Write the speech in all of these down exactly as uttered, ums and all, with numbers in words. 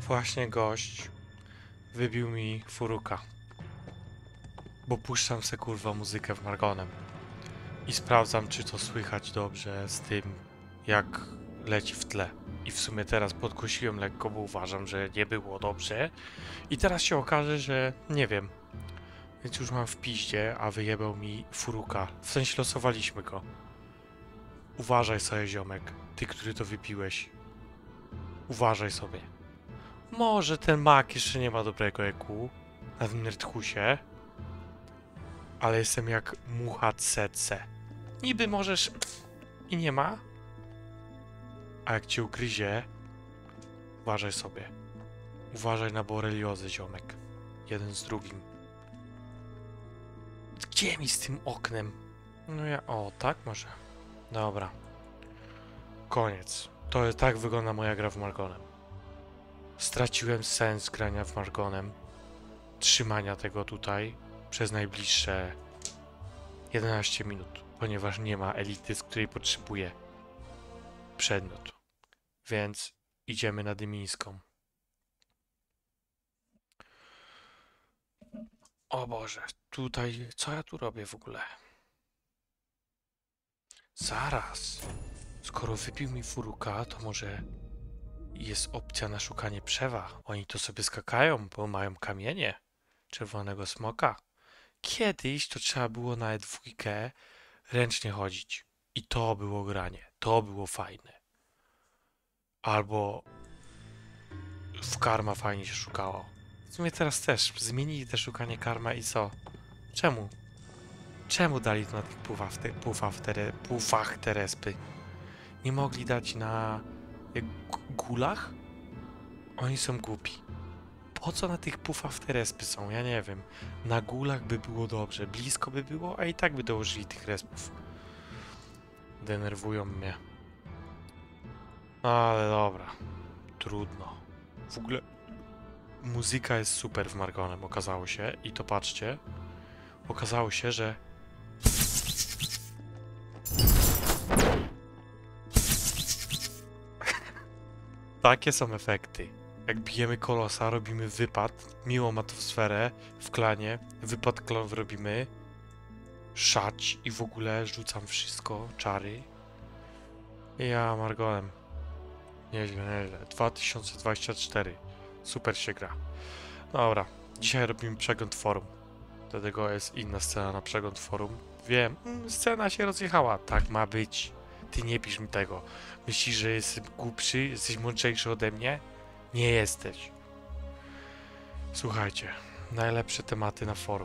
Właśnie gość wybił mi furuka, bo puszczam se kurwa muzykę w Margonem i sprawdzam, czy to słychać dobrze z tym, jak leci w tle. I w sumie teraz podkosiłem lekko, bo uważam, że nie było dobrze. I teraz się okaże, że nie wiem. Więc już mam w piździe, a wyjebał mi furuka. W sensie losowaliśmy go. Uważaj sobie, ziomek. Ty, który to wypiłeś. Uważaj sobie. Może ten mak jeszcze nie ma dobrego E Q na tym nerdhusie, ale jestem jak mucha C C. Niby możesz i nie ma, a jak cię ugryzie, uważaj sobie. Uważaj na boreliozę, ziomek. Jeden z drugim. Gdzie mi z tym oknem? No ja... O, tak może? Dobra. Koniec. To jest, tak wygląda moja gra w Margonem. Straciłem sens grania w Margonem. Trzymania tego tutaj przez najbliższe jedenaście minut, ponieważ nie ma elity, z której potrzebuję przedmiot. Więc idziemy na Dymińską. O Boże, tutaj... Co ja tu robię w ogóle? Zaraz. Skoro wypił mi furuka, to może jest opcja na szukanie przewa. Oni to sobie skakają, bo mają kamienie czerwonego smoka. Kiedyś to trzeba było na E dwa ręcznie chodzić. I to było granie. To było fajne. Albo w karma fajnie się szukało. W sumie teraz też zmienili te szukanie karma i co? Czemu? Czemu dali to na tych pufach, te, pufach, tere, pufach te respy? Nie mogli dać na jak, gulach? Oni są głupi. Po co na tych pufach te respy są? Ja nie wiem. Na gulach by było dobrze. Blisko by było, a i tak by dołożyli tych respów. Denerwują mnie. Ale dobra. Trudno. W ogóle muzyka jest super w Margonem, okazało się. I to patrzcie. Okazało się, że takie są efekty. Jak bijemy kolosa, robimy wypad, miłą atmosferę w klanie, wypad klon robimy, szać i w ogóle rzucam wszystko, czary. Ja Margonem. Nieźle, nieźle. dwa tysiące dwudziesty czwarty. Super się gra. Dobra, dzisiaj robimy przegląd forum. Dlatego jest inna scena na przegląd forum. Wiem, mm, scena się rozjechała. Tak ma być. Ty nie pisz mi tego. Myślisz, że jestem głupszy? Jesteś mądrzejszy ode mnie? Nie jesteś. Słuchajcie, najlepsze tematy na forum.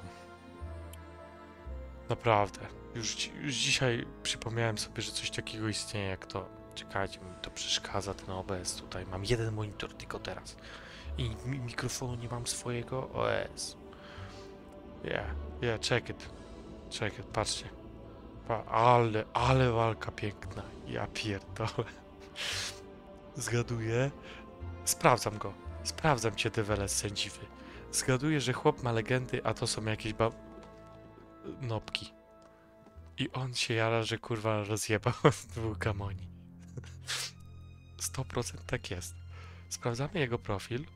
Naprawdę. Już, już dzisiaj przypomniałem sobie, że coś takiego istnieje jak to. Czekajcie, mi to przeszkadza ten O B S tutaj. Mam jeden monitor tylko teraz. I mi mikrofonu nie mam swojego. O S. Yeah, yeah, check it. Check it, patrzcie. Pa, ale, ale walka piękna. Ja pierdolę. Zgaduję. Sprawdzam go. Sprawdzam cię, Dewele sędziwy. Zgaduję, że chłop ma legendy, a to są jakieś ba... nopki. I on się jara, że kurwa rozjebał dwóch gamoni. sto procent tak jest. Sprawdzamy jego profil.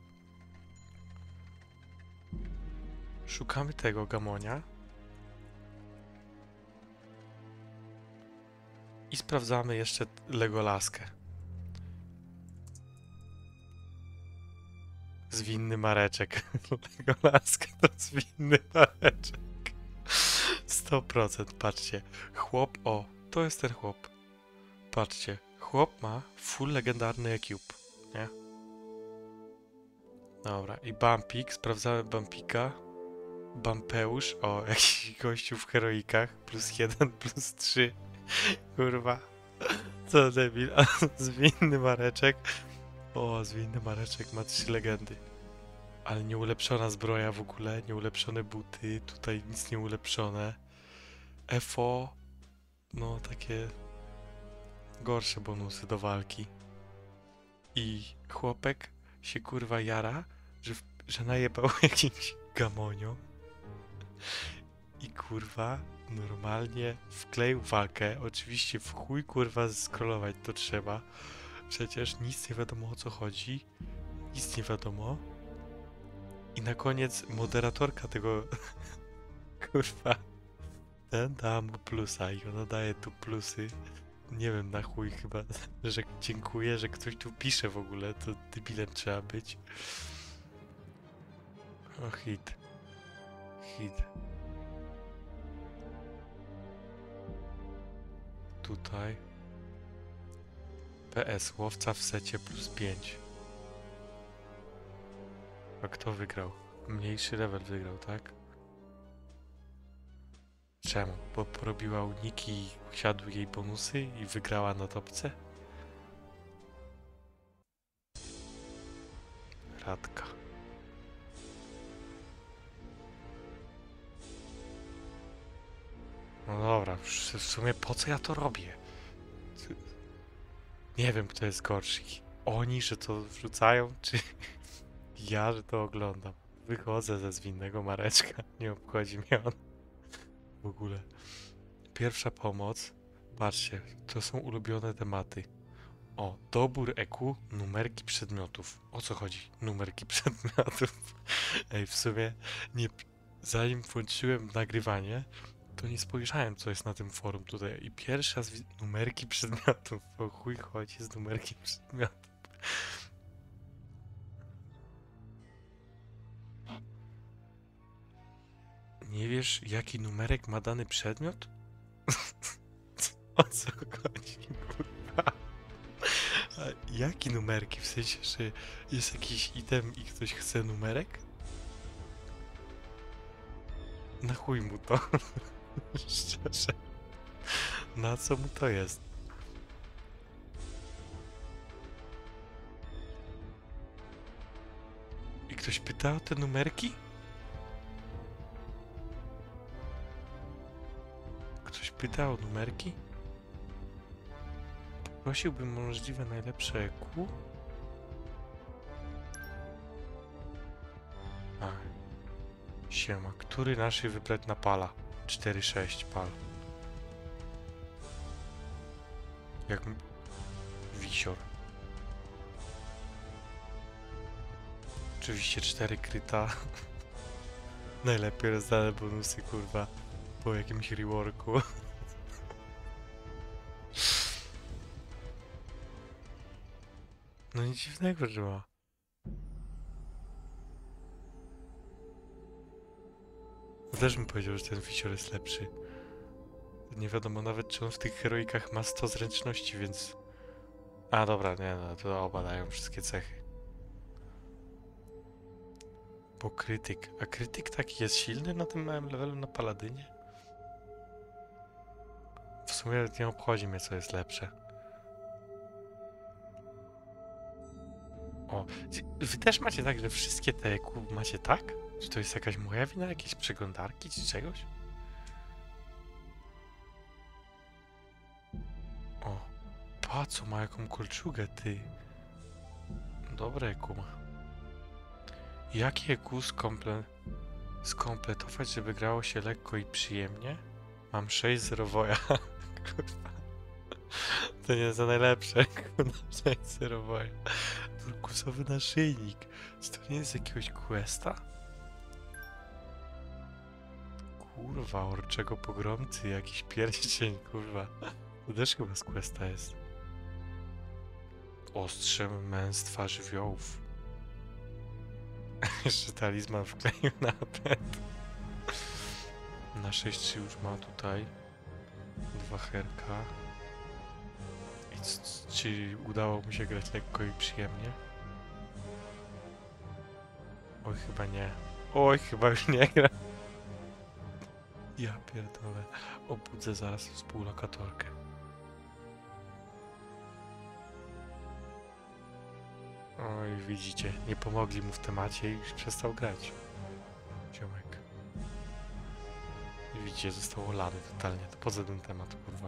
Szukamy tego gamonia. I sprawdzamy jeszcze Legolaskę. Zwinny Mareczek. Legolaskę to zwinny Mareczek. sto procent, patrzcie. Chłop, o, to jest ten chłop. Patrzcie, chłop ma full legendarny E-Cube, nie? Dobra, i Bumpik, sprawdzamy Bumpika. Bumpeusz, o, jakiś gościu w heroikach, plus jeden, plus trzy. Kurwa, co debil, a zwinny Mareczek. O, zwinny Mareczek ma trzy legendy. Ale nieulepszona zbroja w ogóle, nieulepszone buty, tutaj nic nie ulepszone. F O, no takie gorsze bonusy do walki. I chłopek się kurwa jara, że, że najebał jakimś gamonio. I kurwa normalnie wkleił walkę. Oczywiście w chuj kurwa scrollować to trzeba. Przecież nic nie wiadomo o co chodzi. nic nie wiadomo. I na koniec moderatorka tego, kurwa, ten dała mu plusa i ona daje tu plusy. Nie wiem na chuj chyba, że dziękuję, że ktoś tu pisze w ogóle, to debilem trzeba być. O, hit. Hit. Tutaj. P S, łowca w secie plus pięć. A kto wygrał? Mniejszy level wygrał, tak? Czemu? Bo porobiła uniki i siadły jej bonusy i wygrała na topce? Radka. No dobra, w sumie po co ja to robię? Nie wiem, kto jest gorszy. Oni, że to wrzucają, czy ja, że to oglądam. Wychodzę ze zwinnego Mareczka. Nie obchodzi mnie on. W ogóle. Pierwsza pomoc. Patrzcie, to są ulubione tematy. O, dobór E Q, numerki przedmiotów. O co chodzi? Numerki przedmiotów. Ej, w sumie nie, zanim włączyłem nagrywanie, to nie spojrzałem, co jest na tym forum tutaj. I pierwszy raz numerki przedmiotów. O chuj chodzi z numerki przedmiotów. Nie wiesz, jaki numerek ma dany przedmiot? O co chodzi, kurwa? A jaki numerki? W sensie, że jest jakiś item i ktoś chce numerek? Na chuj mu to. Szczerze. Na co mu to jest? I ktoś pyta o te numerki? Ktoś pyta o numerki? Prosiłbym o możliwe najlepsze E Q. A. Siema. Który nasz wybrać na pala? cztery sześć pal. Jak... Wisior. Oczywiście cztery kryta. Najlepiej rozdane bonusy, kurwa. Po jakimś reworku. No nic dziwnego, że ma. Też bym powiedział, że ten wisior jest lepszy. Nie wiadomo nawet, czy on w tych heroikach ma sto zręczności, więc... A dobra, nie no, to oba dają wszystkie cechy. Bo krytyk. A krytyk taki jest silny na tym małym levelu na paladynie? W sumie nie obchodzi mnie, co jest lepsze. O, wy też macie tak, że wszystkie te E Q macie tak? Czy to jest jakaś moja wina, jakieś przeglądarki czy czegoś? O, pa, co ma jaką kolczugę, ty. Dobre E Q ma. Jakie E Q skomple... skompletować, żeby grało się lekko i przyjemnie? Mam sześć zero woja. Kurwa. To nie jest za najlepsze. sześć zero woja. Turkusowy naszyjnik. Czy to nie jest jakiegoś questa? Kurwa, orczego pogromcy, jakiś pierścień, kurwa. To też chyba z questa jest. Ostrze męstwa żywiołów. Jeszcze talizman wkleił na pet. Na sześć trzy już ma tutaj. Dwa herka. I c- c- czy udało mu się grać lekko i przyjemnie? Oj, chyba nie. Oj, chyba już nie gra. Ja pierdolę. Obudzę zaraz współlokatorkę. Oj, widzicie, nie pomogli mu w temacie i już przestał grać. Ziomek. Widzicie, został olany totalnie. To poza ten temat, kurwa.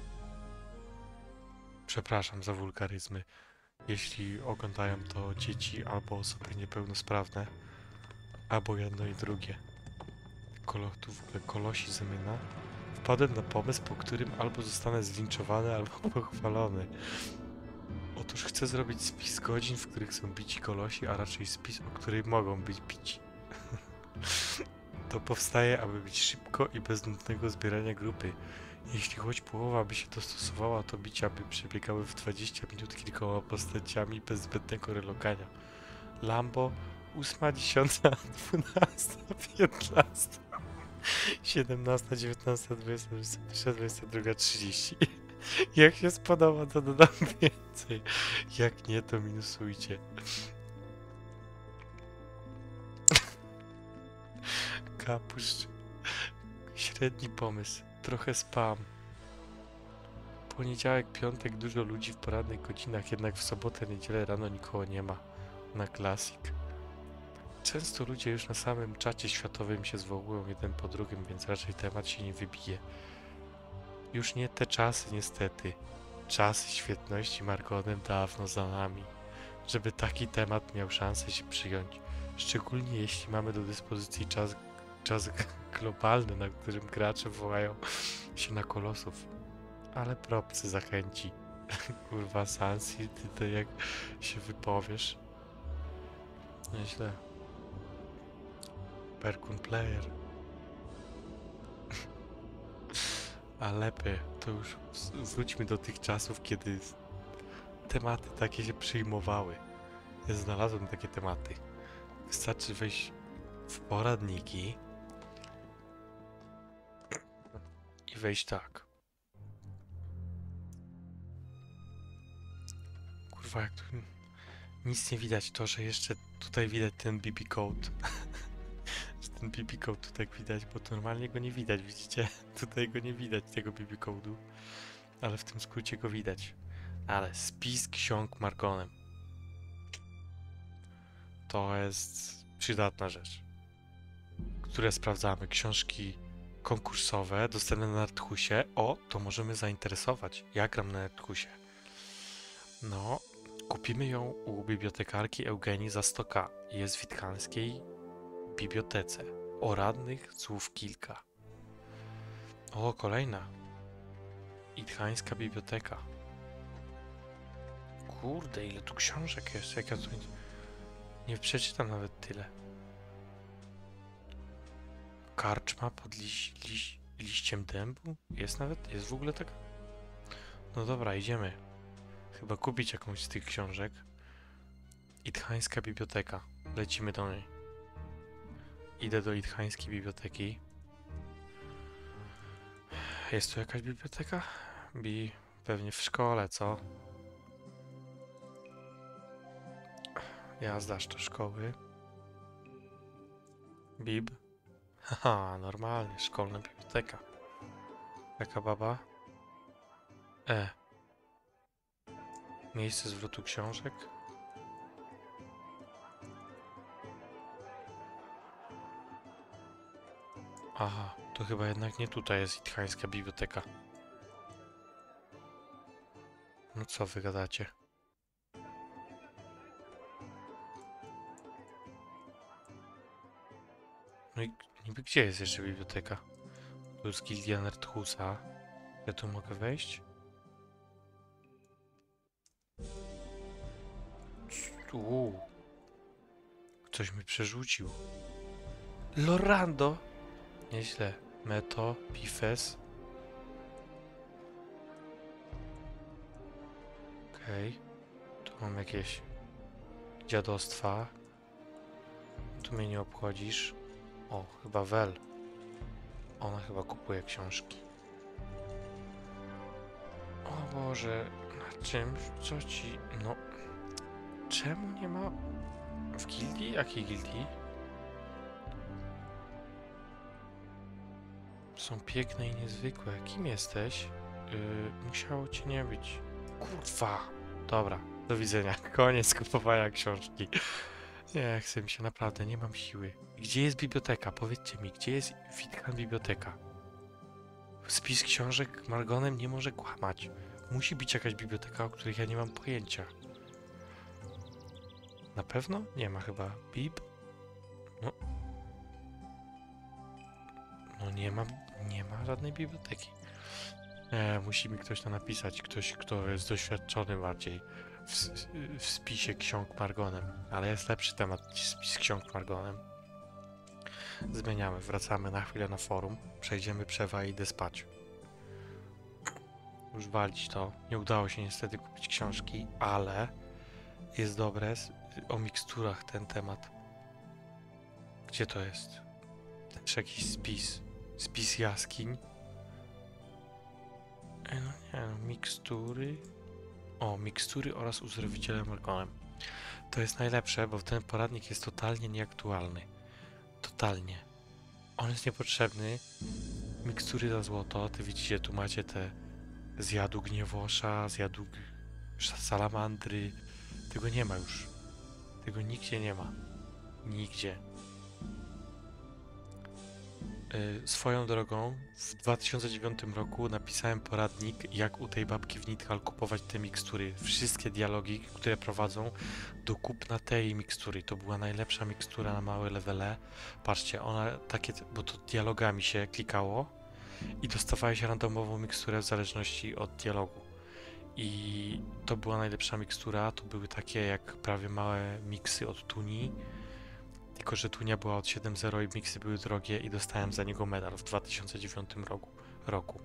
Przepraszam za wulgaryzmy. Jeśli oglądają to dzieci albo osoby niepełnosprawne, albo jedno i drugie. Kolo, tu w ogóle kolosi zamyna. Wpadłem na pomysł, po którym albo zostanę zlinczowany, albo pochwalony. Otóż chcę zrobić spis godzin, w których są bici kolosi, a raczej spis, o których mogą być bici. To powstaje, aby być szybko i bez nudnego zbierania grupy. Jeśli choć połowa by się dostosowała, to bicia by przebiegały w dwadzieścia minut kilkoma postaciami bez zbędnego relokania. Lambo, ósma, dziesiąta, dwunasta, piętnasta, siedemnasta, dziewiętnasta, dwudziesta, dwudziesta pierwsza, dwudziesta druga, trzydzieści. Jak się spodoba, to dodam więcej. Jak nie, to minusujcie. Kapuszcz. Średni pomysł. Trochę spam. Poniedziałek, piątek, dużo ludzi w porannych godzinach, jednak w sobotę, niedzielę rano nikogo nie ma. Na klasik. Często ludzie już na samym czacie światowym się zwołują jeden po drugim, więc raczej temat się nie wybije. Już nie te czasy niestety. Czasy świetności Margonem dawno za nami. Żeby taki temat miał szansę się przyjąć. Szczególnie jeśli mamy do dyspozycji czas, czas globalny, na którym gracze wołają się na kolosów. Ale propcy zachęci. Kurwa Sansi, ty to jak się wypowiesz. Nieźle. Perkun player. A lepiej, to już wróćmy do tych czasów, kiedy tematy takie się przyjmowały. Ja znalazłem takie tematy. Wystarczy wejść w poradniki i wejść tak. Kurwa, jak tu nic nie widać, to, że jeszcze tutaj widać ten B B code. Że ten B B code tutaj widać, bo to normalnie go nie widać, widzicie? Tutaj go nie widać, tego B B code'u. Ale w tym skrócie go widać. Ale spis ksiąg Margonem. To jest przydatna rzecz. Które sprawdzamy. Książki konkursowe, dostępne na Nerdhusie. O, to możemy zainteresować. Ja gram na Nerdhusie. No, kupimy ją u bibliotekarki Eugenii za sto ka. Jest w witkańskiej bibliotece. O radnych słów kilka. O, kolejna. Idchańska biblioteka. Kurde, ile tu książek jest, jak ja tu nie, nie przeczytam nawet tyle. Karczma pod liś, liś, liściem dębu? Jest nawet, jest w ogóle taka? No dobra, idziemy. Chyba kupić jakąś z tych książek. Idchańska biblioteka. Lecimy do niej. Idę do Idchańskiej biblioteki. Jest tu jakaś biblioteka? Bi, pewnie w szkole, co? Jazda aż do szkoły. Bib. Haha, normalnie, szkolna biblioteka. Jaka baba? E. Miejsce zwrotu książek. Aha, to chyba jednak nie tutaj jest Idchańska biblioteka. No co wy gadacie? No i niby gdzie jest jeszcze biblioteka? Tu jest Gildia Nerdhusa. Ja tu mogę wejść? Uuu. Ktoś mi przerzucił. Lorando! Nieźle. Meto, Pifes. Okej. Okay. Tu mam jakieś dziadostwa. Tu mnie nie obchodzisz. O, chyba Wel. Ona chyba kupuje książki. O Boże, na czymś? Co ci... No... Czemu nie ma... W gildii? Jakiej gildii? Są piękne i niezwykłe. Kim jesteś? Yy, musiało cię nie być. Kurwa! Dobra, do widzenia. Koniec kupowania książki. Nie chcę mi się, naprawdę, nie mam siły. Gdzie jest biblioteka? Powiedzcie mi, gdzie jest Witkan biblioteka? Spis książek Margonem nie może kłamać. Musi być jakaś biblioteka, o których ja nie mam pojęcia. Na pewno? Nie ma chyba. Bib? No. No nie ma, nie ma żadnej biblioteki. E, musi mi ktoś to napisać. Ktoś, kto jest doświadczony bardziej w, s- w spisie ksiąg Margonem, ale jest lepszy temat niż spis ksiąg Margonem. Zmieniamy, wracamy na chwilę na forum, przejdziemy przewa i idę spać. Już walić to. Nie udało się niestety kupić książki, ale jest dobre z, o miksturach ten temat. Gdzie to jest? Też jakiś spis. Spis jaskiń. E, no nie, no, mikstury. O, mikstury oraz uzdrowiciele Margonem. To jest najlepsze, bo ten poradnik jest totalnie nieaktualny. Totalnie. On jest niepotrzebny. Mikstury za złoto. Ty widzicie, tu macie te zjadu gniewosza, zjadu g- salamandry. Tego nie ma już. Tego nigdzie nie ma. Nigdzie. Y, swoją drogą, w dwa tysiące dziewiątym roku napisałem poradnik, jak u tej babki w Nidhal kupować te mikstury. Wszystkie dialogi, które prowadzą do kupna tej mikstury. To była najlepsza mikstura na małe levele. Patrzcie, ona takie, bo to dialogami się klikało i dostawałeś randomową miksturę w zależności od dialogu. I to była najlepsza mikstura. To były takie jak prawie małe miksy od Tuni. Tylko że Tunia była od siedem zero i miksy były drogie i dostałem za niego medal w dwa tysiące dziewiątym roku. roku.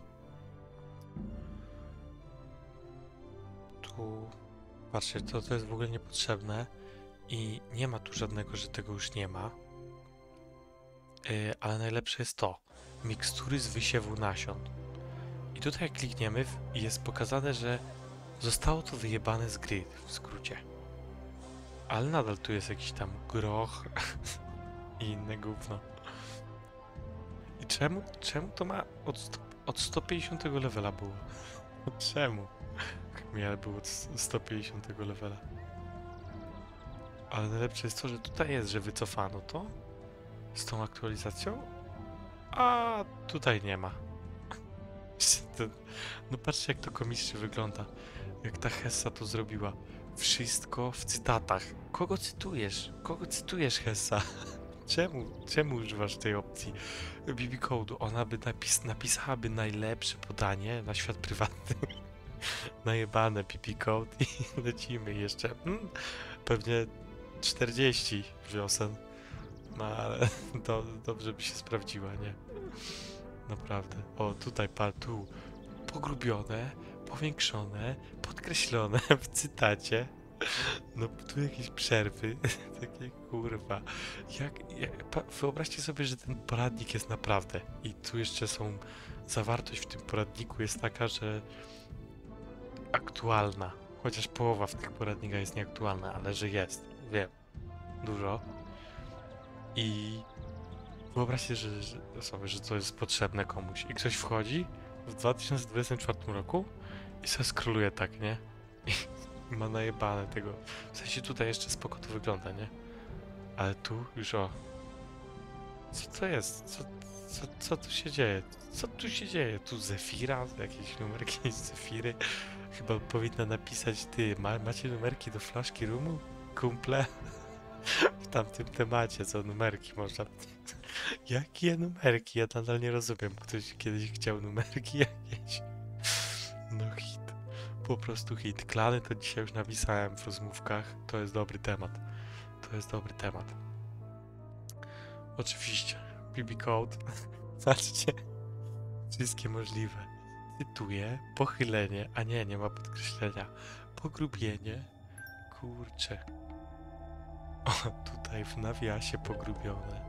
Tu, patrzcie, to, to jest w ogóle niepotrzebne i nie ma tu żadnego, że tego już nie ma. Yy, ale najlepsze jest to, mikstury z wysiewu nasion. I tutaj jak klikniemy w- i jest pokazane, że zostało to wyjebane z gry, w skrócie. Ale nadal tu jest jakiś tam groch i inne gówno. I czemu, czemu to ma od, sto- od sto pięćdziesiątego levela było? Czemu? Miał było od sto pięćdziesiątego levela. Ale najlepsze jest to, że tutaj jest, że wycofano to z tą aktualizacją, a tutaj nie ma. To- No patrzcie, jak to komicznie wygląda. Jak ta Hessa to zrobiła. Wszystko w cytatach. Kogo cytujesz? Kogo cytujesz, Hessa? Czemu? Czemu używasz tej opcji B B Code'u? Ona by napis napisałaby najlepsze podanie na świat prywatny. Najebane B B Code i lecimy jeszcze. Mm, pewnie czterdzieści wiosen. No ale to dobrze by się sprawdziła, nie? Naprawdę. O, tutaj par tu. Pogrubione, powiększone, podkreślone w cytacie. No tu jakieś przerwy, takie kurwa. Jak, jak, pa, wyobraźcie sobie, że ten poradnik jest naprawdę i tu jeszcze są, zawartość w tym poradniku jest taka, że aktualna. Chociaż połowa w tych poradnikach jest nieaktualna, ale że jest, wiem, dużo. I wyobraźcie że, że, sobie, że to jest potrzebne komuś i ktoś wchodzi w dwa tysiące dwudziestym czwartym roku i sobie skroluje tak, nie? I ma najebane tego. W sensie tutaj jeszcze spoko to wygląda, nie? Ale tu już o. Co to jest? Co, co, co tu się dzieje? Co tu się dzieje? Tu Zefira? Jakieś numerki z Zefiry? Chyba powinna napisać ty. Ma, macie numerki do flaszki rumu? Kumple? W tamtym temacie, co numerki można. Jakie numerki? Ja nadal nie rozumiem. Ktoś kiedyś chciał numerki jakieś. No hit. Po prostu hit. Klany to dzisiaj już napisałem w rozmówkach. To jest dobry temat. To jest dobry temat. Oczywiście. B B Code. Patrzcie. Wszystkie możliwe. Cytuję. Pochylenie. A nie, nie ma podkreślenia. Pogrubienie. Kurczę. O, tutaj w nawiasie pogrubione.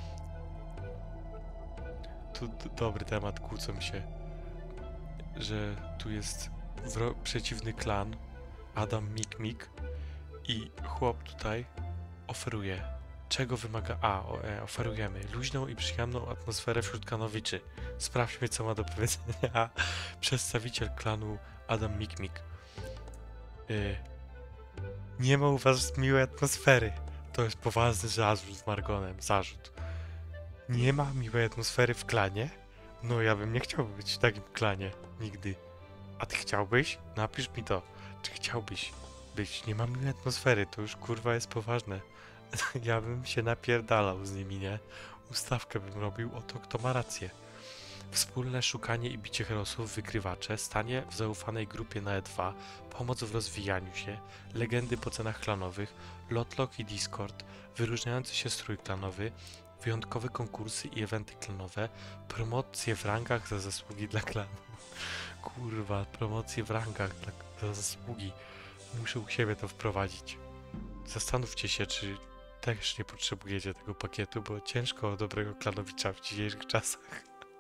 Tu d- dobry temat, kłócą się, że tu jest wro- przeciwny klan, Adam Mikmik i chłop tutaj oferuje. Czego wymaga? A, o, e, oferujemy luźną i przyjemną atmosferę wśród kanowiczy. Sprawdźmy, co ma do powiedzenia przedstawiciel klanu Adam Mikmik. Y, nie ma u was miłej atmosfery. To jest poważny zarzut z Margonem. Zarzut. Nie ma miłej atmosfery w klanie? No ja bym nie chciał być w takim klanie. Nigdy. A ty chciałbyś? Napisz mi to. Czy chciałbyś być? Nie ma miłej atmosfery. To już kurwa jest poważne. Ja bym się napierdalał z nimi, nie? Ustawkę bym robił o to, kto ma rację. Wspólne szukanie i bicie herosów, wykrywacze, stanie w zaufanej grupie na E dwa, pomoc w rozwijaniu się, legendy po cenach klanowych, Lotlog i Discord, wyróżniający się strój klanowy, wyjątkowe konkursy i eventy klanowe, promocje w rangach za zasługi dla klanu. Kurwa, promocje w rangach dla, za zasługi. Muszę u siebie to wprowadzić. Zastanówcie się, czy też nie potrzebujecie tego pakietu, bo ciężko o dobrego klanowicza w dzisiejszych czasach.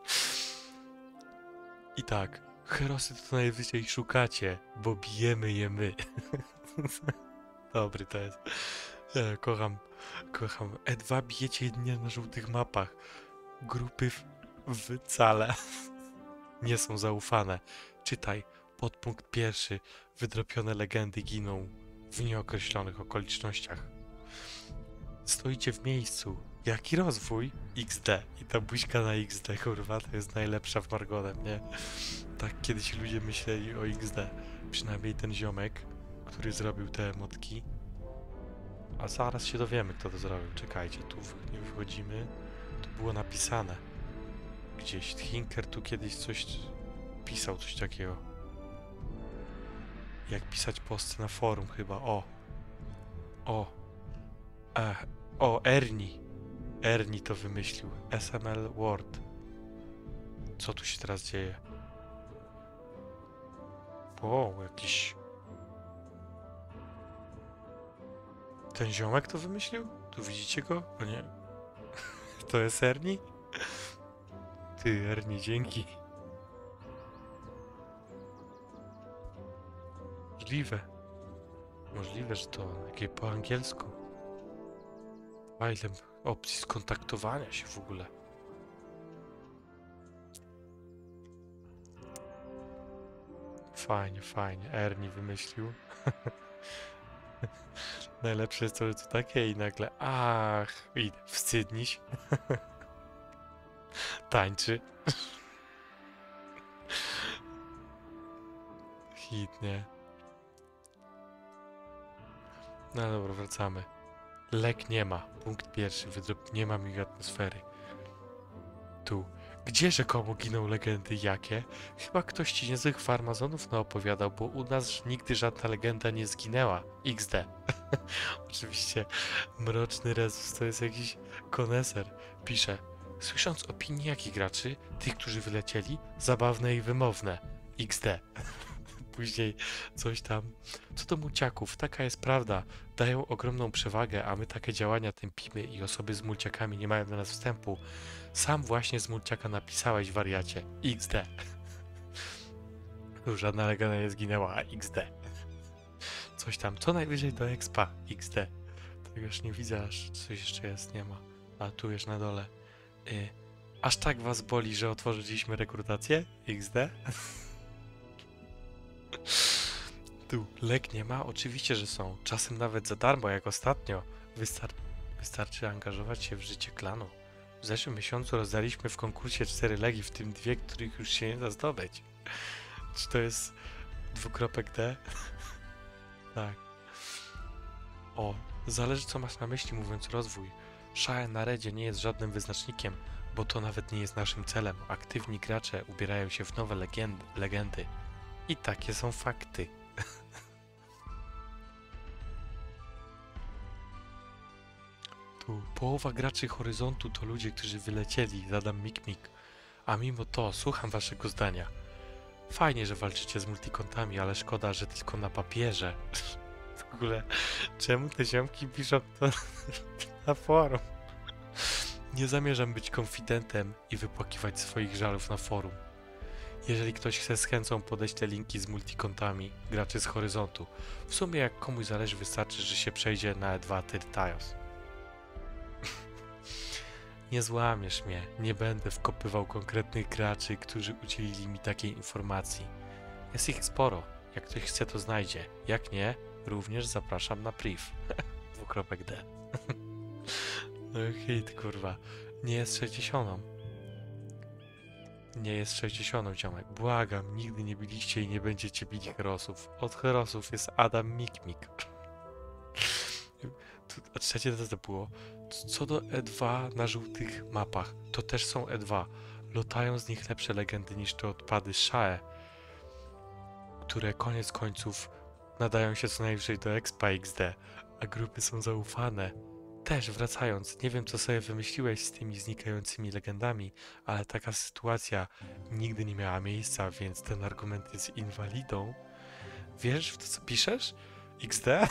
I tak, herosy to najwyżej szukacie, bo bijemy je my. Dobry to jest. Ja, kocham, kocham. E dwa bijecie jedynie na żółtych mapach. Grupy w, wcale nie są zaufane. Czytaj, podpunkt pierwszy. Wydropione legendy giną w nieokreślonych okolicznościach. Stoicie w miejscu. Jaki rozwój? iks de. I ta buźka na iks de, kurwa, to jest najlepsza w Margonem, nie? Tak kiedyś ludzie myśleli o iks de. Przynajmniej ten ziomek, który zrobił te emotki. A zaraz się dowiemy, kto to zrobił. Czekajcie, tu nie wychodzimy. Tu było napisane. Gdzieś. Hinker tu kiedyś coś pisał, coś takiego. Jak pisać posty na forum chyba. O. O. E. O, Ernie. Ernie to wymyślił. S M L Word. Co tu się teraz dzieje? O, jakiś... Ten ziomek to wymyślił? Tu widzicie go? O nie. To jest Ernie? Ty, Ernie, dzięki. Możliwe. Możliwe, że to jakieś po angielsku. A ile opcji skontaktowania się w ogóle. Fajnie, fajnie. Ernie wymyślił. Najlepsze jest to, że to takie i nagle ach, i wstydniś. Tańczy. Hit, nie? No dobra, wracamy. Lek nie ma. Punkt pierwszy. Wydrop nie ma mi atmosfery. Tu. Gdzie rzekomo giną legendy? Jakie? Chyba ktoś ci niezłych farmazonów naopowiadał, bo u nas nigdy żadna legenda nie zginęła. iks de. Oczywiście Mroczny Rezus to jest jakiś koneser. Pisze. Słysząc opinie jakich graczy, tych, którzy wylecieli, zabawne i wymowne. iks de. Później coś tam. Co do mulciaków, taka jest prawda. Dają ogromną przewagę, a my takie działania tępimy i osoby z mulciakami nie mają do nas wstępu. Sam właśnie z mulciaka napisałeś, wariacie. iks de. Tu żadna legenda nie zginęła, a iks de. Coś tam, co najwyżej do expa, iks de. To już nie widzę, aż coś jeszcze jest, nie ma. A tu już na dole. Y aż tak was boli, że otworzyliśmy rekrutację? iks de? Tu, lek nie ma? Oczywiście, że są. Czasem nawet za darmo, jak ostatnio. Wystar wystarczy angażować się w życie klanu. W zeszłym miesiącu rozdaliśmy w konkursie cztery legi, w tym dwie, których już się nie da zdobyć. Czy to jest dwukropek D? Tak. O, zależy co masz na myśli mówiąc rozwój. Shine na redzie nie jest żadnym wyznacznikiem, bo to nawet nie jest naszym celem. Aktywni gracze ubierają się w nowe legend legendy. I takie są fakty. Tu połowa graczy Horyzontu to ludzie, którzy wylecieli, zadam mik-mik. A mimo to słucham waszego zdania. Fajnie, że walczycie z multikontami, ale szkoda, że tylko na papierze. W ogóle, czemu te ziomki piszą to na forum? Nie zamierzam być konfidentem i wypłakiwać swoich żalów na forum. Jeżeli ktoś chce z chęcią podejść te linki z multikontami, graczy z Horyzontu. W sumie jak komuś zależy, wystarczy, że się przejdzie na E dwa Tyrtaios. Nie złamiesz mnie, nie będę wkopywał konkretnych graczy, którzy udzielili mi takiej informacji. Jest ich sporo, jak ktoś chce to znajdzie, jak nie, również zapraszam na priv. Dwukropek D. No hit, kurwa, nie jest sześćdziesiątą. Nie jest sześćdziesiątą, ziomek. Błagam, nigdy nie biliście i nie będziecie bili herosów. Od herosów jest Adam Mikmik. A trzecie to to było. Co do E dwa na żółtych mapach, to też są E dwa. Lotają z nich lepsze legendy niż te odpady Shae, które koniec końców nadają się co najwyżej do expa X D, a grupy są zaufane. Też wracając, nie wiem co sobie wymyśliłeś z tymi znikającymi legendami, ale taka sytuacja nigdy nie miała miejsca, więc ten argument jest inwalidą. Wierzysz w to co piszesz? X D?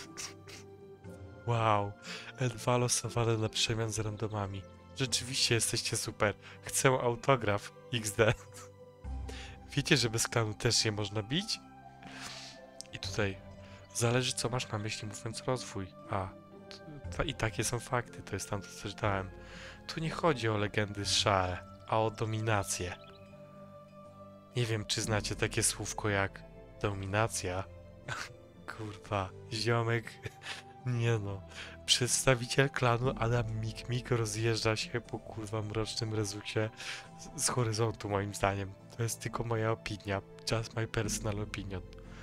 Wow, el dwa losowane na przemian z randomami. Rzeczywiście jesteście super. Chcę autograf X D. Wiecie, że bez klanu też nie można bić? I tutaj zależy co masz na myśli mówiąc rozwój. A, to, i takie są fakty, to jest tam to co czytałem. Tu nie chodzi o legendy Shae, a o dominację. Nie wiem czy znacie takie słówko jak dominacja. Kurwa, ziomek. Nie no. Przedstawiciel klanu Adam Mikmik rozjeżdża się po kurwa mrocznym rezuksie z, z horyzontu moim zdaniem. To jest tylko moja opinia. Just my personal opinion.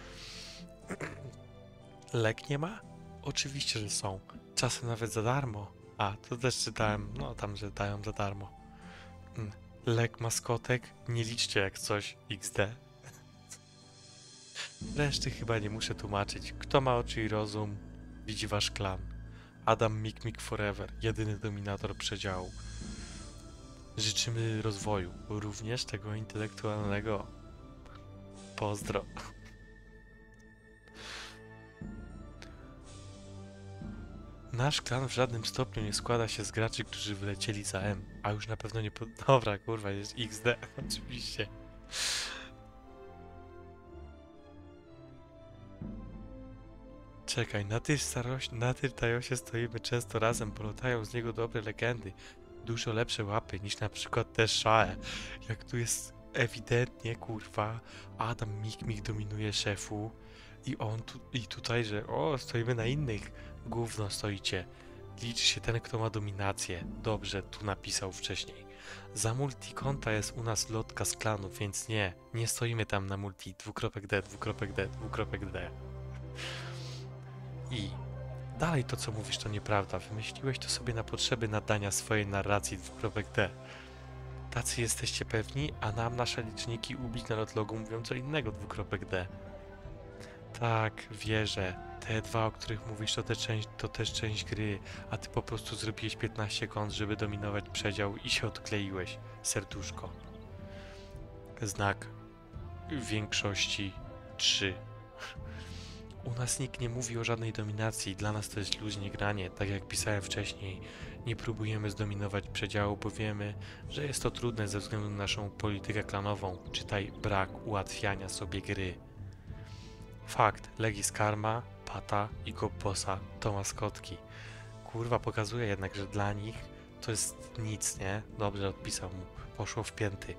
Lek nie ma? Oczywiście, że są. Czasem nawet za darmo. A, to też czytałem, no tam, że dają za darmo. Mm. Lek maskotek? Nie liczcie jak coś X D. Reszty chyba nie muszę tłumaczyć. Kto ma oczy i rozum, widzi wasz klan. Adam Mikmik Forever, jedyny dominator przedziału. Życzymy rozwoju, również tego intelektualnego. Pozdro. Nasz klan w żadnym stopniu nie składa się z graczy, którzy wylecieli za M, a już na pewno nie po... Dobra, kurwa, jest X D, oczywiście. Czekaj, na tej starości, na tym tajosie stoimy często razem, bo lotają z niego dobre legendy. Dużo lepsze łapy niż na przykład te Shae. Jak tu jest ewidentnie, kurwa, Adam Mikmik dominuje szefu i on tu, i tutaj, że o, stoimy na innych. Gówno stoicie. Liczy się ten, kto ma dominację. Dobrze, tu napisał wcześniej. Za multikonta jest u nas lotka z klanu, więc nie, nie stoimy tam na multi. Dwukropek D, dwukropek D, dwukropek D. I dalej to, co mówisz, to nieprawda. Wymyśliłeś to sobie na potrzeby nadania swojej narracji dwukropek D. Tacy jesteście pewni, a nam nasze liczniki ubić na lotlogu mówią co innego dwukropek D. Tak, wierzę. Te dwa, o których mówisz, to, te część, to też część gry, a ty po prostu zrobiłeś piętnaście kont, żeby dominować przedział i się odkleiłeś. Serduszko. Znak większości trzy. U nas nikt nie mówi o żadnej dominacji, dla nas to jest luźnie granie, tak jak pisałem wcześniej. Nie próbujemy zdominować przedziału, bo wiemy, że jest to trudne ze względu na naszą politykę klanową, czytaj brak ułatwiania sobie gry. Fakt, Legis Karma, Pata i Gobbosa to maskotki. Kurwa, pokazuje jednak, że dla nich to jest nic, nie? Dobrze odpisał mu, poszło w pięty.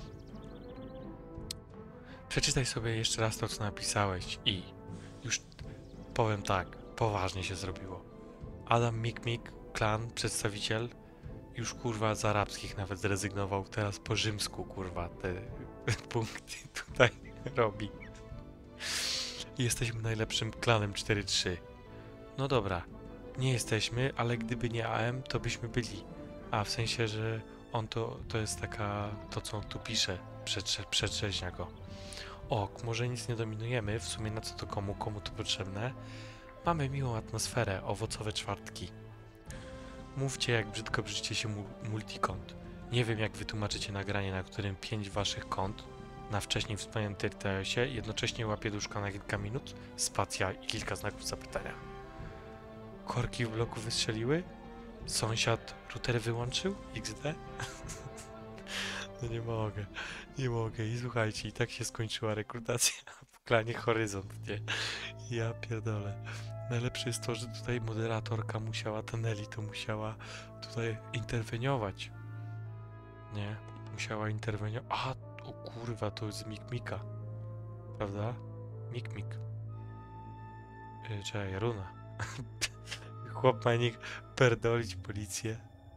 Przeczytaj sobie jeszcze raz to, co napisałeś i już powiem tak, poważnie się zrobiło. Adam Mikmik, klan, przedstawiciel, już kurwa z arabskich nawet zrezygnował, teraz po rzymsku kurwa te punkty tutaj robi. I jesteśmy najlepszym klanem cztery trzy. No dobra, nie jesteśmy, ale gdyby nie A M, to byśmy byli. A w sensie, że on to, to jest taka, to co on tu pisze, przetrze, przetrzeźnia go. Ok, może nic nie dominujemy, w sumie na co to komu, komu to potrzebne. Mamy miłą atmosferę, owocowe czwartki. Mówcie jak brzydko brzydzicie się mu multikont. Nie wiem jak wytłumaczycie nagranie, na którym pięć waszych kont na wcześniej wspomnianym T T S-ie jednocześnie łapie duszka na kilka minut, spacja i kilka znaków zapytania. Korki w bloku wystrzeliły? Sąsiad router wyłączył? X D? No nie mogę, nie mogę. I słuchajcie, i tak się skończyła rekrutacja w klanie Horyzont, nie? Ja pierdolę. Najlepsze jest to, że tutaj moderatorka musiała, Taneli to musiała tutaj interweniować. Nie? Musiała interweniować. A, o kurwa, to jest Mikmika. Prawda? Mikmik. Yy, czekaj, Runa. Chłop ma niech perdolić policję.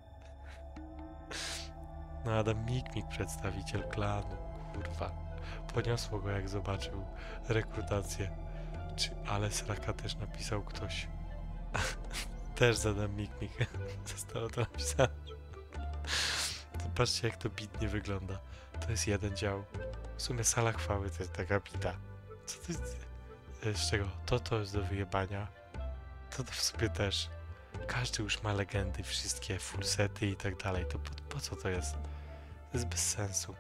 No Adam Mikmik, przedstawiciel klanu, kurwa. Poniosło go jak zobaczył rekrutację. Czy ale sraka też napisał ktoś. Też za Adam Mikmik. Zostało to napisane. To Patrzcie, jak to bitnie wygląda. To jest jeden dział. W sumie sala chwały to jest taka bita. Co to jest? e, Z czego? To to jest do wyjebania. To to w sumie też. Każdy już ma legendy, wszystkie full sety i tak dalej. To po, po co to jest? To jest bez sensu.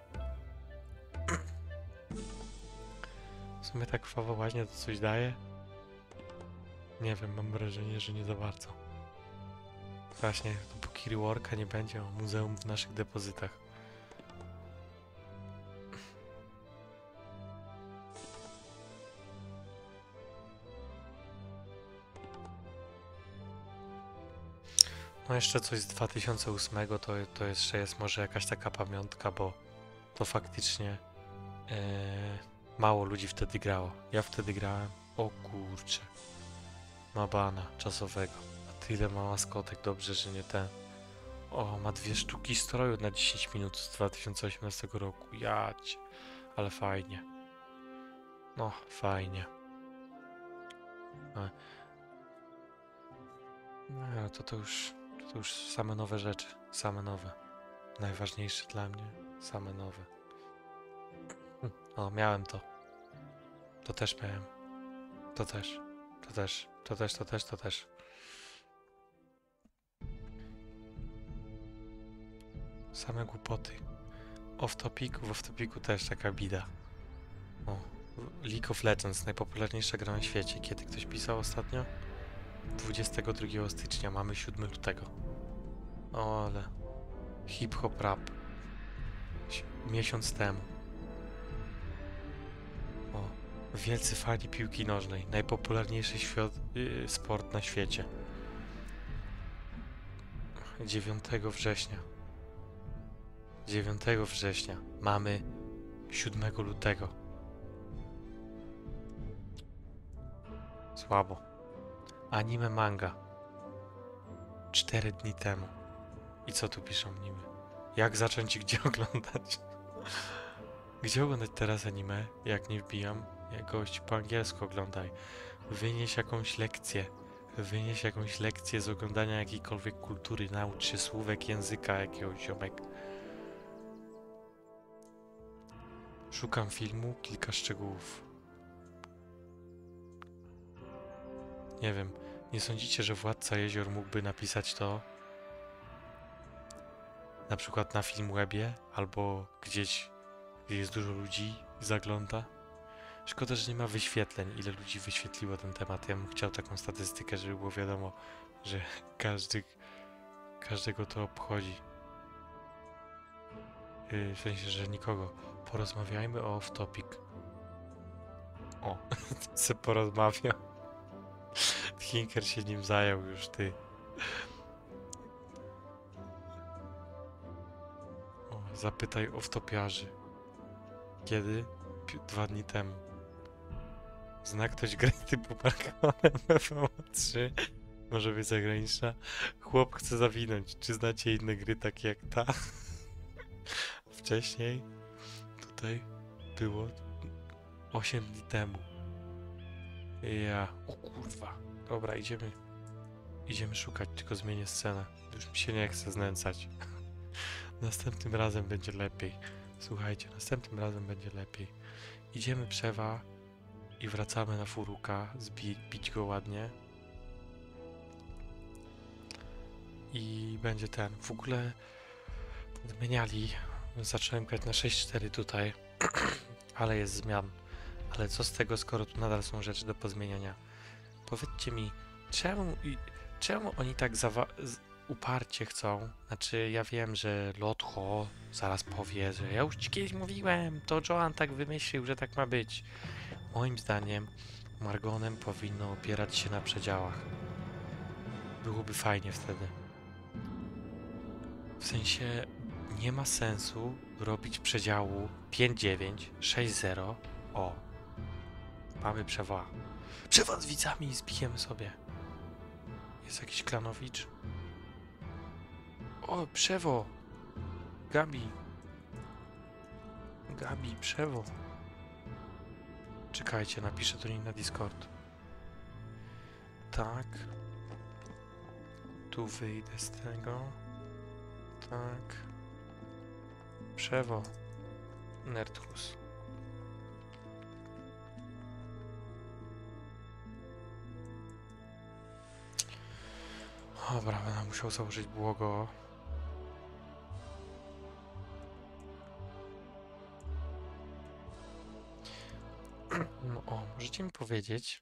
W sumie tak chwawa łaźnia to coś daje? Nie wiem, mam wrażenie, że nie za bardzo. Właśnie, dopóki reworka nie będzie o muzeum w naszych depozytach. No jeszcze coś z dwa tysiące ósmego to, to jeszcze jest może jakaś taka pamiątka, bo to faktycznie e, mało ludzi wtedy grało. Ja wtedy grałem, o kurcze, ma bana czasowego. A tyle ma maskotek, dobrze, że nie ten. O, ma dwie sztuki stroju na dziesięć minut z dwa tysiące osiemnastego roku. Jać, ale fajnie. No, fajnie. A, no, to to już, to już same nowe rzeczy, same nowe. Najważniejsze dla mnie, same nowe. Hm, O, miałem to. To też miałem. To też. To też. To też, to też, to też. Same głupoty. Off topic, w off topicu też taka bida. O, League of Legends, najpopularniejsza gra na świecie. Kiedy ktoś pisał ostatnio? dwudziestego drugiego stycznia, mamy siódmego lutego. O, ale... Hip-hop rap. Si- Miesiąc temu. O, wielcy fani piłki nożnej. Najpopularniejszy świat, yy, sport na świecie. dziewiątego września. dziewiątego września. Mamy siódmego lutego. Słabo. Anime manga. Cztery dni temu. I co tu piszą niby? Jak zacząć i gdzie oglądać? Gdzie oglądać teraz anime? Jak nie wbijam? Jak gość po angielsku oglądaj. Wynieś jakąś lekcję. Wynieś jakąś lekcję z oglądania jakiejkolwiek kultury. Naucz się słówek języka jakiegoś ziomek. Szukam filmu, kilka szczegółów. Nie wiem, nie sądzicie, że Władca Jezior mógłby napisać to na przykład na Filmwebie albo gdzieś, gdzie jest dużo ludzi i zagląda? Szkoda, że nie ma wyświetleń, ile ludzi wyświetliło ten temat. Ja bym chciał taką statystykę, żeby było wiadomo, że każdy, każdego to obchodzi. Yy, w sensie, że nikogo. Porozmawiajmy o off-topic. O, se porozmawiał. Hinker się nim zajął już, ty. O, zapytaj off-topiarzy. Kiedy? Pi- Dwa dni temu. Zna ktoś grę typu Markonem F V trzy? Może być zagraniczna? Chłop chce zawinąć. Czy znacie inne gry takie jak ta? Wcześniej tutaj było osiem dni temu. Ja. O kurwa. Dobra, idziemy. Idziemy szukać, tylko zmienię scenę. Już mi się nie chce znęcać. Następnym razem będzie lepiej. Słuchajcie, następnym razem będzie lepiej. Idziemy przewa i wracamy na Furuka, zbi bić go ładnie. I będzie ten. W ogóle zmieniali. Zacząłem grać na sześć cztery tutaj, ale jest zmian. Ale co z tego, skoro tu nadal są rzeczy do pozmieniania? Powiedzcie mi, czemu, i- czemu oni tak zawa- z- uparcie chcą? Znaczy, ja wiem, że Lotho zaraz powie, że ja już ci kiedyś mówiłem, to Joan tak wymyślił, że tak ma być. Moim zdaniem Margonem powinno opierać się na przedziałach. Byłoby fajnie wtedy. W sensie nie ma sensu robić przedziału pięć dziewięć, sześć zero. O, mamy przewa. Przewa z widzami i zbijemy sobie. Jest jakiś klanowicz? O, przewo! Gabi. Gabi, przewo. Czekajcie, napiszę do niej na Discord. Tak. Tu wyjdę z tego. Tak. Przewo. Nerdhus. Dobra, będę musiał założyć błogo. No o, możecie mi powiedzieć,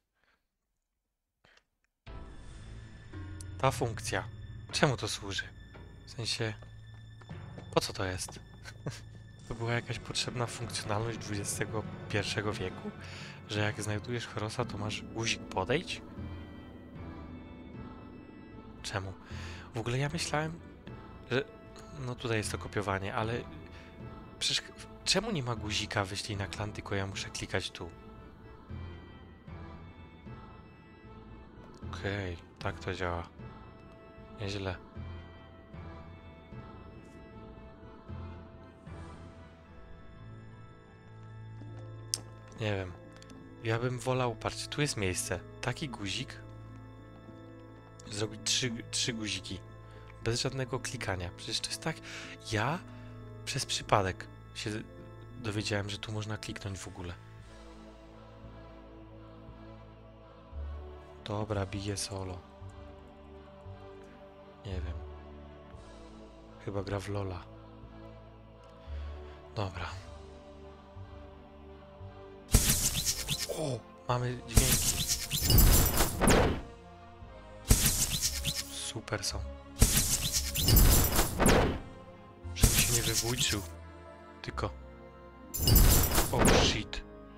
ta funkcja, czemu to służy? W sensie, po co to jest? To była jakaś potrzebna funkcjonalność dwudziestego pierwszego wieku? Że jak znajdujesz Herosa, to masz guzik podejść? Czemu? W ogóle ja myślałem, że... No tutaj jest to kopiowanie, ale... Przecież czemu nie ma guzika wyślij na klan, tylko ja muszę klikać tu? Okej, okay, tak to działa. Nieźle. Nie wiem. Ja bym wolał, patrzcie, tu jest miejsce. Taki guzik. Zrobić trzy, trzy guziki. Bez żadnego klikania. Przecież to jest tak... Ja przez przypadek się dowiedziałem, że tu można kliknąć w ogóle. Dobra, bije solo. Nie wiem. Chyba gra w Lola. Dobra. O! Mamy dźwięki. Super są. Żebym się nie wywójczył. Tylko... Oh shit.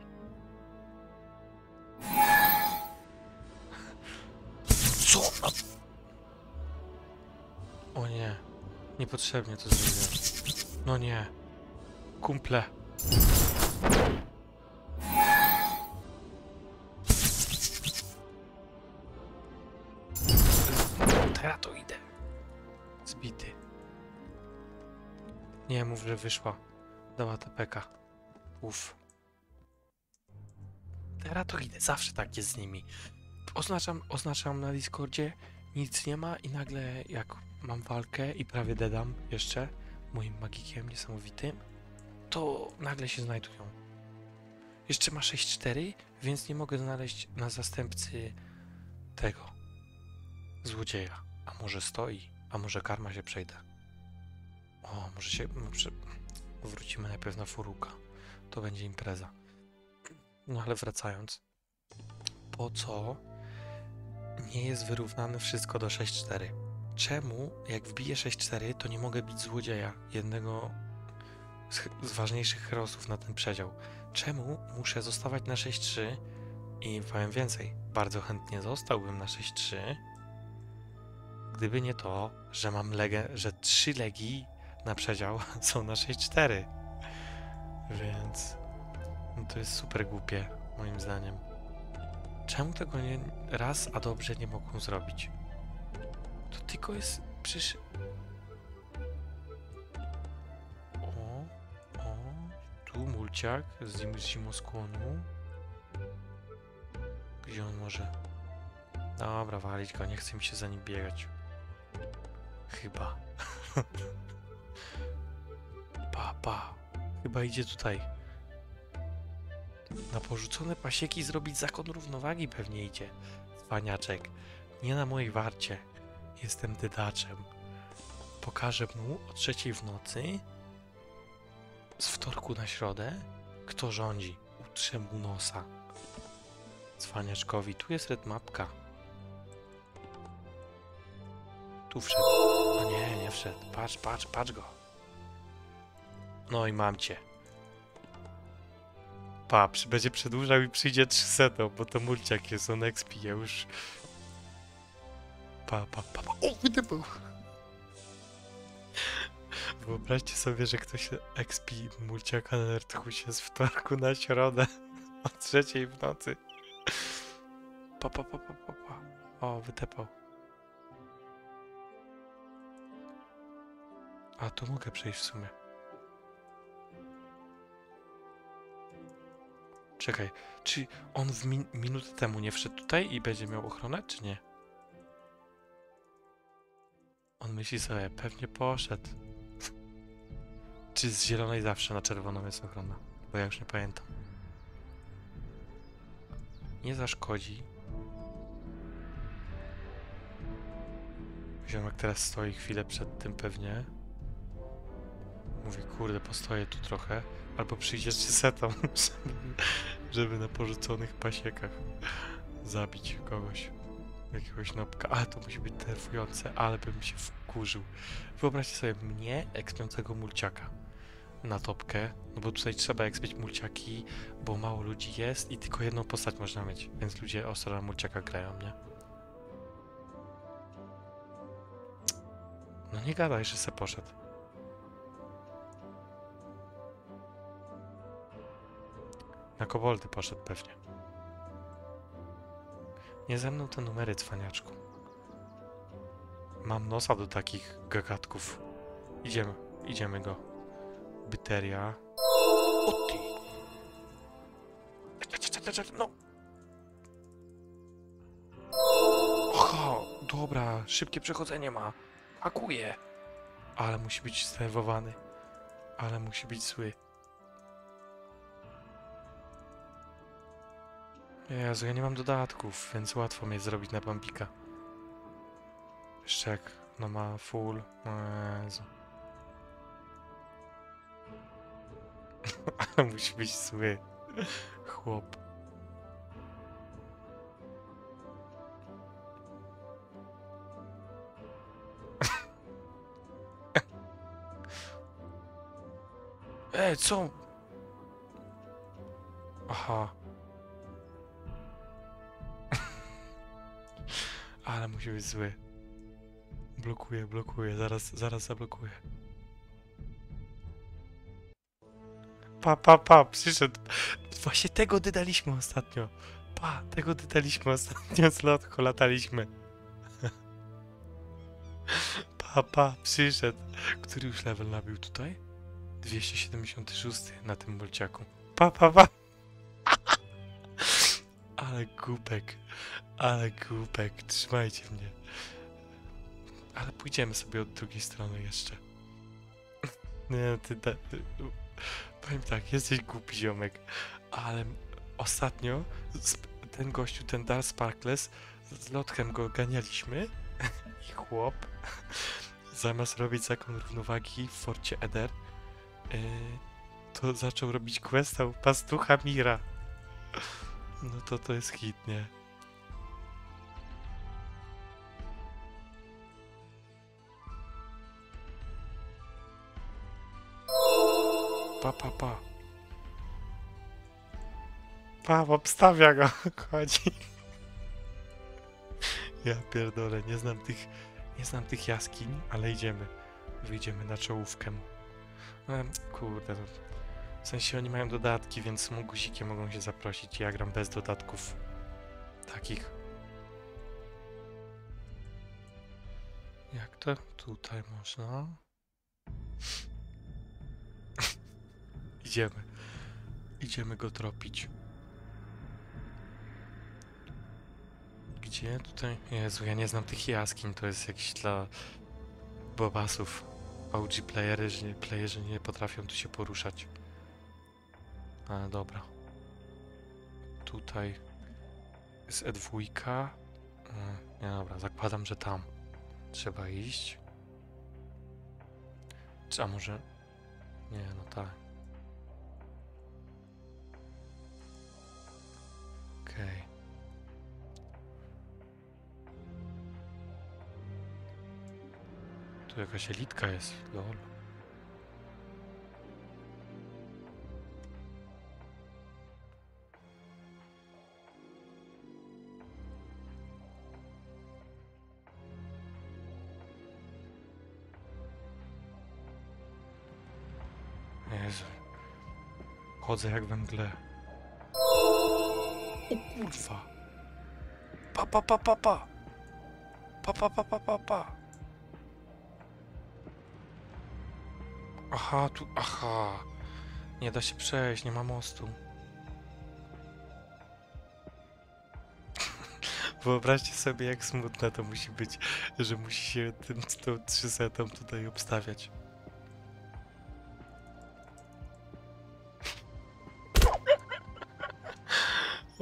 Co? O nie. Niepotrzebnie to zrobiłem. No nie. Kumple. Teraz to idę. Zbity. Nie mów, że wyszła. Dała T P K. Uff. Teraz to idę. Zawsze tak jest z nimi. Oznaczam, oznaczam na Discordzie, nic nie ma i nagle jak mam walkę i prawie dedam jeszcze moim magikiem niesamowitym, to nagle się znajdują. Jeszcze ma sześć cztery, więc nie mogę znaleźć na zastępcy tego złodzieja. A może stoi, a może karma się przejdę. O, może się... Może... Wrócimy najpierw na Furuka. To będzie impreza. No ale wracając. Po co nie jest wyrównane wszystko do sześć cztery? Czemu, jak wbiję sześć cztery, to nie mogę bić złodzieja, jednego z, z ważniejszych herosów na ten przedział? Czemu muszę zostawać na sześć trzy i powiem więcej, bardzo chętnie zostałbym na sześć trzy, gdyby nie to, że mam legę, że trzy legi na przedział są na sześć cztery. Więc no to jest super głupie, moim zdaniem. Czemu tego nie raz, a dobrze nie mogą zrobić? To tylko jest przecież... O, o, tu mulciak z zim, zimoskłonu. Gdzie on może? Dobra, walić go, nie chcę mi się za nim biegać. Chyba. Pa, pa. Chyba idzie tutaj. Na porzucone pasieki zrobić zakon równowagi pewnie idzie. Cwaniaczek. Nie na mojej warcie. Jestem dydaczem. Pokażę mu o trzeciej w nocy z wtorku na środę, kto rządzi. Utrzę mu nosa. Cwaniaczkowi. Tu jest red mapka. Tu wszedł. O nie, nie wszedł. Patrz, patrz, patrz go. No i mam cię. Pa, będzie przedłużał i przyjdzie trzysta, bo to mulciak jest, on expie, ja już... Pa, pa, pa, pa. O, wydybał! Wyobraźcie sobie, że ktoś expie mulciaka na Nerdhusie z wtorku na środę o trzeciej w nocy. Pa, pa, pa, pa, pa, pa. O, wytepał. A, tu mogę przejść w sumie. Czekaj, czy on w min minutę temu nie wszedł tutaj i będzie miał ochronę, czy nie? On myśli sobie, pewnie poszedł. Czy z zielonej zawsze na czerwoną jest ochrona? Bo ja już nie pamiętam. Nie zaszkodzi. Ziomek teraz stoi chwilę przed tym pewnie. Mówi, kurde, postoję tu trochę. Albo przyjdziesz z setą, żeby, żeby na porzuconych pasiekach zabić kogoś. Jakiegoś nopka. Ale to musi być denerwujące, ale bym się wkurzył. Wyobraźcie sobie mnie, ekspiącego mulciaka na topkę, no bo tutaj trzeba ekspić mulciaki, bo mało ludzi jest i tylko jedną postać można mieć, więc ludzie ostro na mulciaka grają, nie? No nie gadaj, że se poszedł. Na koboldy poszedł pewnie. Nie ze mną te numery, cwaniaczku. Mam nosa do takich gagatków. Idziemy, idziemy go. Byteria. O ty! No! Oho, dobra, szybkie przechodzenie ma. Hakuje. Ale musi być zdenerwowany. Ale musi być zły. Jezu, ja nie mam dodatków, więc łatwo mnie zrobić na bambika. Jeszcze jak no ma full. O Jezu. Ale musi być zły. Chłop. Ej, co? Aha. Ale musi być zły. Blokuje, blokuje, zaraz, zaraz zablokuje. Pa, pa, pa, przyszedł. Właśnie tego dydaliśmy ostatnio. Pa, tego dydaliśmy ostatnio z lotko, lataliśmy. Pa, pa, przyszedł. Który już level nabił tutaj? dwieście siedemdziesiąt sześć na tym bolciaku. Pa, pa, pa. Ale głupek. Ale głupek. Trzymajcie mnie. Ale pójdziemy sobie od drugiej strony jeszcze. Nie, ty, ty, ty, powiem tak, jesteś głupi ziomek, ale ostatnio ten gościu, ten Dark Sparkles, z lotkiem go ganialiśmy i chłop zamiast robić zakon równowagi w Forcie Eder, yy, to zaczął robić questa u pastucha Mira. No to to jest hit, nie? Pa, pa, pa. Pa, obstawia go. Chodzi. Ja pierdolę, nie znam tych, nie znam tych jaskiń, ale idziemy. Wyjdziemy na czołówkę. No, kurde, no. W sensie oni mają dodatki, więc guzikiem mogą się zaprosić. Ja gram bez dodatków takich. Jak to tutaj można? Idziemy. Idziemy go tropić. Gdzie tutaj? Jezu, ja nie znam tych jaskiń, to jest jakiś dla bobasów. O G playery, że playerzy nie potrafią tu się poruszać. Ale dobra. Tutaj jest E dwa. Nie, dobra, zakładam, że tam trzeba iść. Czy a może... Nie, no tak. Okej. Okay. Tu jakaś elitka jest, lol. Jezu. Chodzę jak we mgle. O kurwa. Pa, pa, pa, pa, pa. Pa, pa, pa, pa, pa, pa. Aha, tu, aha. Nie da się przejść, nie ma mostu. Wyobraźcie sobie, jak smutne to musi być, że musi się tym tą trzysetą tutaj obstawiać.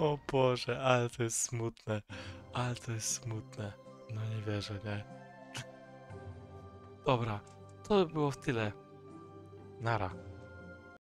O Boże, ale to jest smutne. Ale to jest smutne. No nie wierzę, nie? Dobra, to by było w tyle. Nara.